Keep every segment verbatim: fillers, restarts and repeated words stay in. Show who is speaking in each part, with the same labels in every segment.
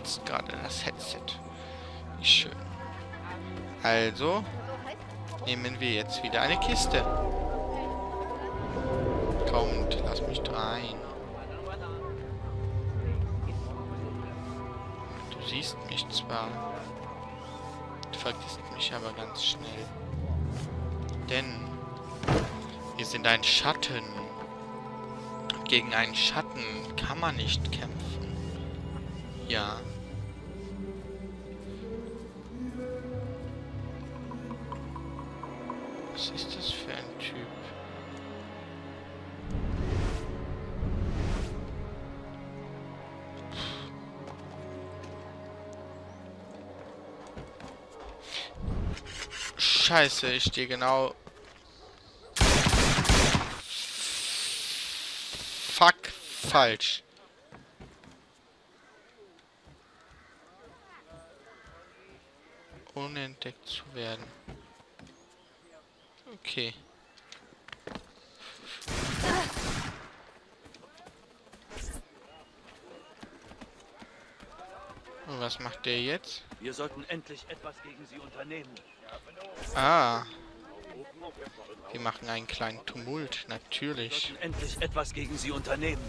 Speaker 1: kratzt gerade das Headset. Wie schön. Also nehmen wir jetzt wieder eine Kiste. Kommt, lass mich rein. Du siehst mich zwar, du vergisst mich aber ganz schnell. Denn wir sind ein Schatten. Und gegen einen Schatten kann man nicht kämpfen. Ja. Was ist das für ein Typ? Scheiße, ich stehe genau... Fuck, falsch. Ohne entdeckt zu werden. Okay. Und was macht der jetzt?
Speaker 2: Wir sollten endlich etwas gegen sie unternehmen.
Speaker 1: Ah. Wir machen einen kleinen Tumult, natürlich.
Speaker 2: Wir sollten endlich etwas gegen sie unternehmen.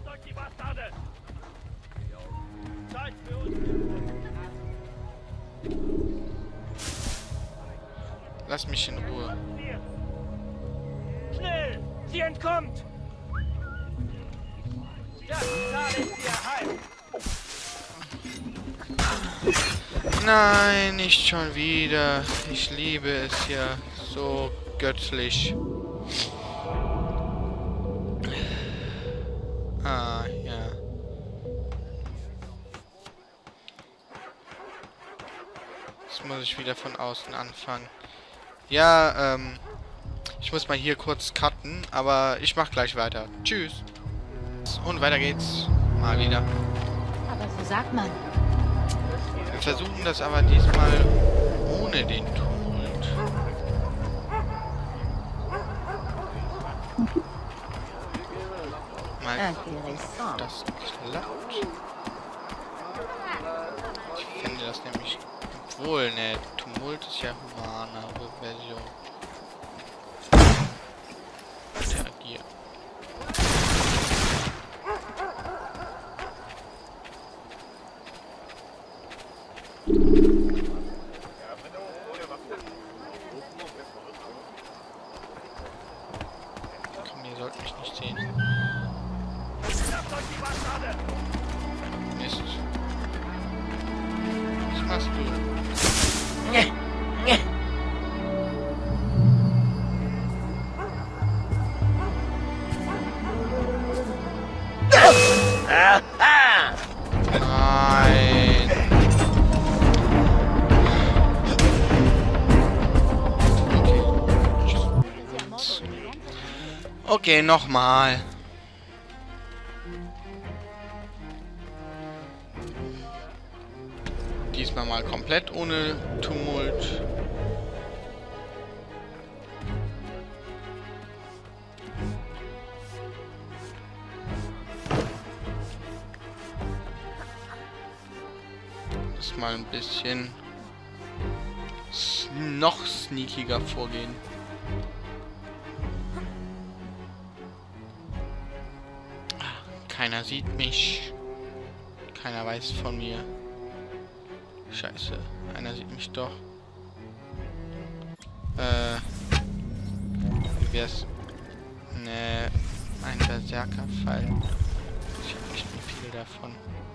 Speaker 1: Lass mich in Ruhe.
Speaker 2: Schnell! Sie entkommt! Das zahle ich dir heim!
Speaker 1: Nein, nicht schon wieder. Ich liebe es ja so göttlich. Ah, ja. Jetzt muss ich wieder von außen anfangen. Ja, ähm... ich muss mal hier kurz cutten, aber ich mach gleich weiter. Tschüss. Und weiter geht's. Mal wieder.
Speaker 3: Aber so sagt man.
Speaker 1: Wir versuchen das aber diesmal ohne den Tumult. Mal ob das klappt. Ich finde das nämlich... Obwohl, ne, Tumult ist ja humanere Version. Interagieren. Komm, ihr sollt mich nicht sehen. Mist. Was machst du? Nein. Okay, okay, nochmal. Diesmal mal komplett ohne Tumult. Das mal ein bisschen noch sneakiger vorgehen. Keiner sieht mich. Keiner weiß von mir. Scheiße. Einer sieht mich doch. Äh. Wie wär's? Ne. Ein Berserkerfall. Ich hab nicht mehr viel davon.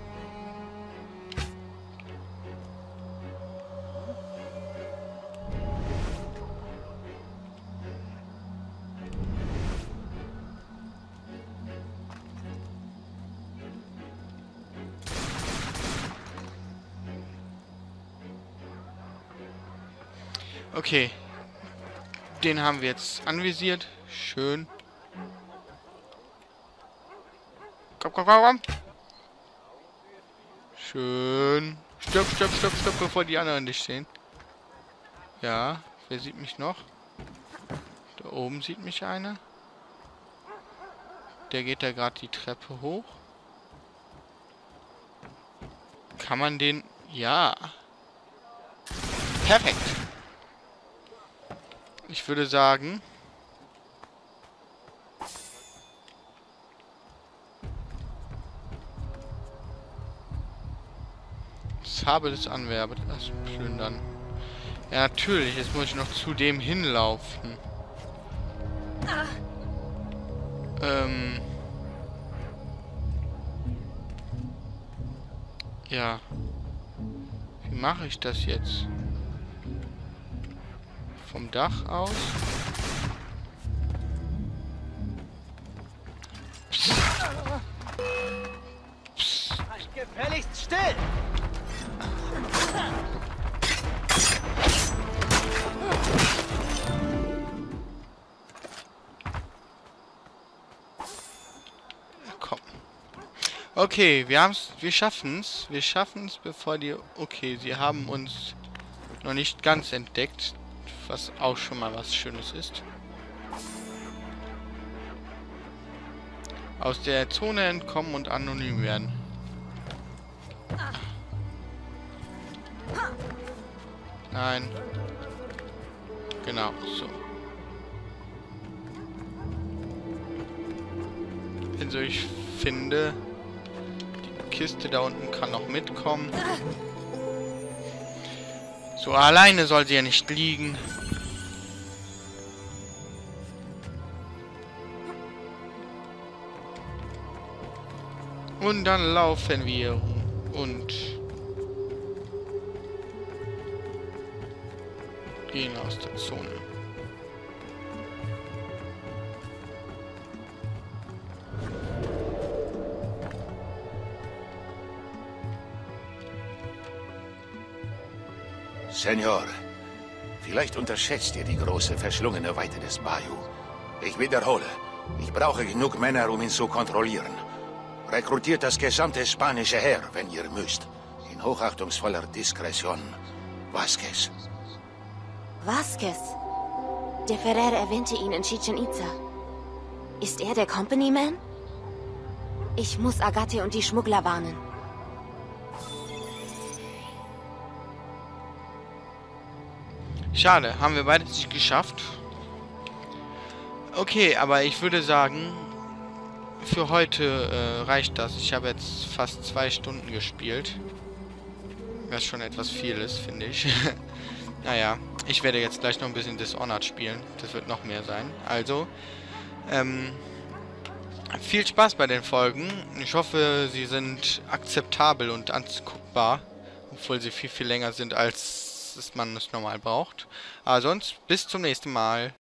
Speaker 1: Okay. Den haben wir jetzt anvisiert. Schön. Komm, komm, komm, komm. Schön. Stopp, stopp, stopp, stopp, bevor die anderen dich sehen. Ja, wer sieht mich noch? Da oben sieht mich einer. Der geht da gerade die Treppe hoch. Kann man den... Ja. Perfekt. Ich würde sagen... Das habe des Anwerber, das plündern. Ja, natürlich. Jetzt muss ich noch zu dem hinlaufen. Ähm... Ja. Wie mache ich das jetzt? Vom Dach aus? Psst. Psst.
Speaker 2: Halt gefälligst still!
Speaker 1: Komm. Okay, wir haben's, wir schaffen's. Wir schaffen's, bevor die... Okay, sie haben uns noch nicht ganz entdeckt, was auch schon mal was Schönes ist. Aus der Zone entkommen und anonym werden. Nein. Genau, so. Also ich finde... Kiste da unten kann noch mitkommen. So, alleine soll sie ja nicht liegen. Und dann laufen wir und gehen aus der Zone.
Speaker 4: Senor, vielleicht unterschätzt ihr die große, verschlungene Weite des Bayou. Ich wiederhole, ich brauche genug Männer, um ihn zu kontrollieren. Rekrutiert das gesamte spanische Heer, wenn ihr müsst. In hochachtungsvoller Diskretion. Vasquez.
Speaker 5: Vasquez? Der Ferrer erwähnte ihn in Chichen Itza. Ist er der Company-Man? Ich muss Agate und die Schmuggler warnen.
Speaker 1: Schade, haben wir beide nicht geschafft. Okay, aber ich würde sagen, für heute äh, reicht das. Ich habe jetzt fast zwei Stunden gespielt. Was schon etwas viel ist, finde ich. Naja, ich werde jetzt gleich noch ein bisschen Dishonored spielen. Das wird noch mehr sein. Also, ähm, viel Spaß bei den Folgen. Ich hoffe, sie sind akzeptabel und anguckbar. Obwohl sie viel, viel länger sind, als man es normal braucht. Aber sonst, bis zum nächsten Mal.